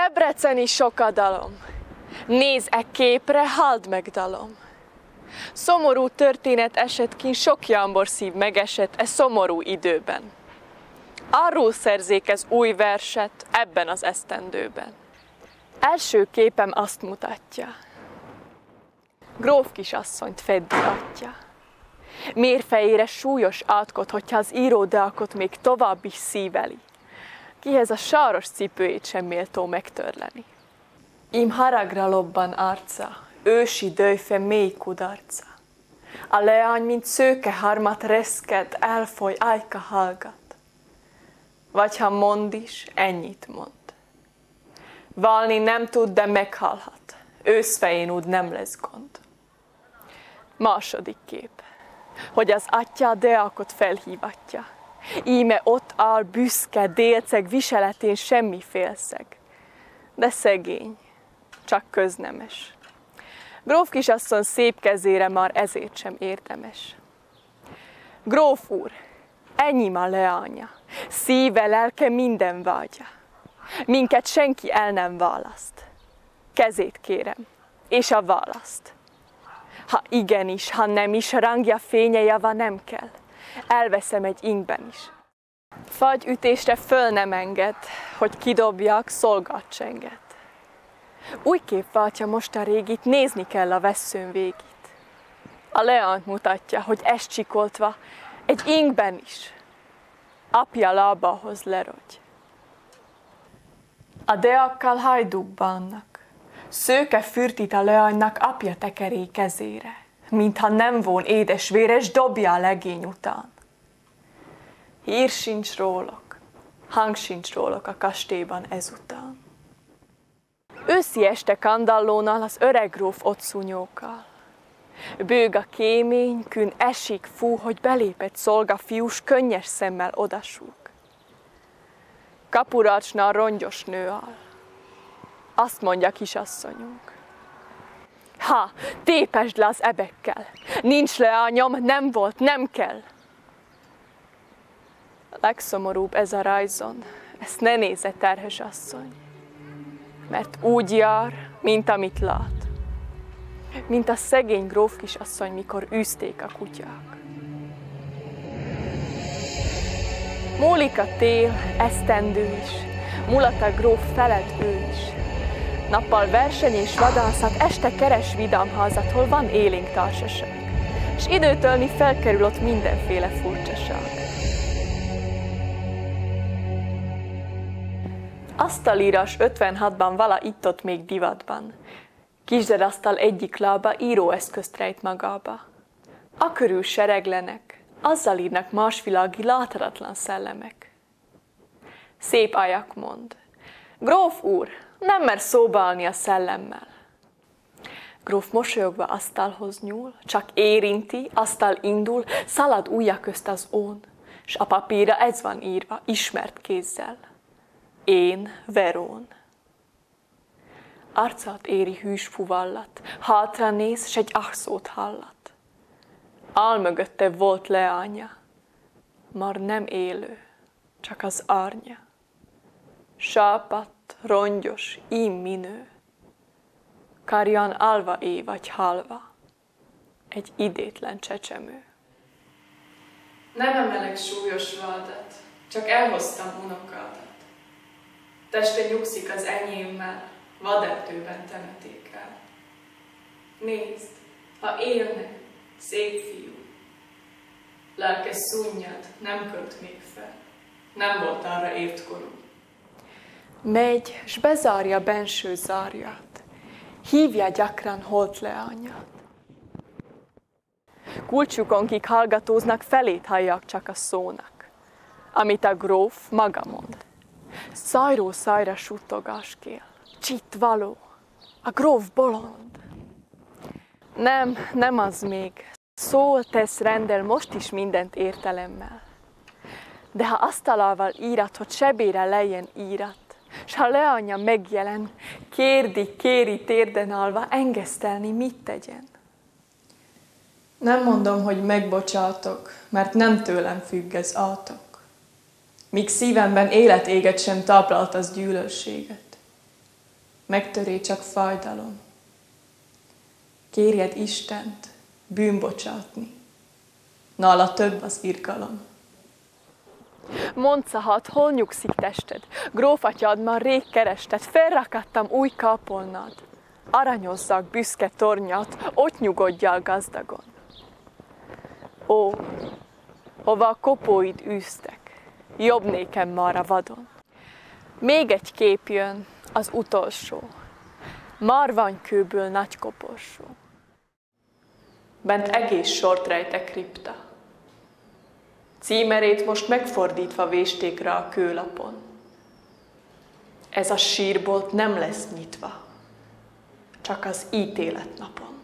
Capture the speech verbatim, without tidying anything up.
Debreceni sokadalom, nézz e képre, halld meg dalom. Szomorú történet esett kin, sok jambor szív megesett e szomorú időben. Arról szerzék ez új verset ebben az esztendőben. Első képem azt mutatja. Gróf kisasszonyt feddi atya. Mérfejére súlyos átkot, hogyha az író deakot még tovább is szíveli. Kihez a sáros cipőjét sem méltó megtörleni. Ím haragra lobban arca, ősi döjfe mély kudarca. A leány, mint szőke harmat reszked, elfoly, ajka hallgat. Vagy ha mond is, ennyit mond. Valni nem tud, de meghalhat. Őszfején úgy nem lesz gond. Második kép. Hogy az atya a deakot felhívatja. Íme ott áll büszke, délceg, viseletén semmi félszeg. De szegény, csak köznemes. Gróf kisasszony szép kezére már ezért sem érdemes. Gróf úr, ennyi ma leánya, szíve, lelke minden vágya. Minket senki el nem választ. Kezét kérem, és a választ. Ha igenis, ha nem is, rangja fénye java nem kell. Elveszem egy ingben is. Fagyütésre föl nem enged, hogy kidobjak szolgatcsenget. Új kép váltja most a régit, nézni kell a vesszőn végét. A leányt mutatja, hogy ezt csikoltva, egy ingben is. Apja lábához lerogy. A deakkal hajdúkba annak. Szőke fürtit a leánynak apja tekeré kezére, mintha nem von édesvére, s dobja a legény után. Hír sincs rólok, hang sincs rólok a kastélyban ezután. Őszi este kandallónal az öreg gróf ott szúnyókal. Bőg a kémény, kün esik, fú, hogy belépett szolgafiús, könnyes szemmel odasúg. Kapurácsnál rongyos nő áll. Azt mondja kisasszonyunk. Ha, tépesd le az ebekkel. Nincs leányom, nem volt, nem kell. A legszomorúbb ez a rajzon, ezt ne nézze, terhes asszony. Mert úgy jár, mint amit lát. Mint a szegény gróf kisasszony, mikor űzték a kutyák. Múlik a tél, esztendő is, mulat a gróf felett ő is. Nappal verseny és vadászat, este keres vidámházat, hol van élénk társaság. S időtölni felkerül ott mindenféle furcsaság. Asztalírás ötvenhatban vala itt-ott még divatban. Kisderasztal egyik lába íróeszközt rejt magába. Akörül sereglenek, azzal írnak másvilági láthatatlan szellemek. Szép ajak mond. Gróf úr, nem mer szóba állni a szellemmel. Gróf mosolyogva asztalhoz nyúl, csak érinti, asztal indul, szalad ujja közt az ón, s a papírra ez van írva, ismert kézzel. Én, Verón. Arcát éri hűs fuvallat, hátra néz, s egy ahszót hallat. Áll mögötte volt leánya, már nem élő, csak az árnya. Sápadt, rongyos, ím minő. Karján alva éj vagy halva, egy idétlen csecsemő. Nem emelek súlyos vádat, csak elhoztam unokádat. Teste nyugszik az enyémmel, vaderdőben temeték el. Nézd, ha élne, szép fiú. Lelke szúnyad, nem költ még fel, nem volt arra ért korú. Megy, s bezárja benső zárját, hívja gyakran holt leányát. Kulcsukon, kik hallgatóznak, felét hallják csak a szónak, amit a gróf maga mond. Szajról szajra suttogáskél, csitt való, a gróf bolond. Nem, nem az még, szól, tesz, rendel most is mindent értelemmel. De ha asztalával írat, hogy sebére lejjen írat, s ha leánya megjelen, kérdi, kéri térden állva, engesztelni mit tegyen. Nem mondom, hogy megbocsátok, mert nem tőlem függ ez átok. Míg szívemben élet éget sem táplalt az gyűlölséget. megtöré csak fajdalom. Kérjed Istent bűnbocsátni, nála több az irgalom. Mondszahat, hol nyugszik tested, grófatyád már rég kerested, felrakadtam új kápolnád. Aranyozzák büszke tornyat, ott nyugodjál gazdagon. Ó, hova a kopóid űztek, jobb nékem már a vadon. Még egy kép jön, az utolsó, márvanykőből nagy koporsó. Bent egész sort rejtek kripta. Címerét most megfordítva vésték rá a kőlapon. Ez a sírbolt nem lesz nyitva, csak az ítéletnapon.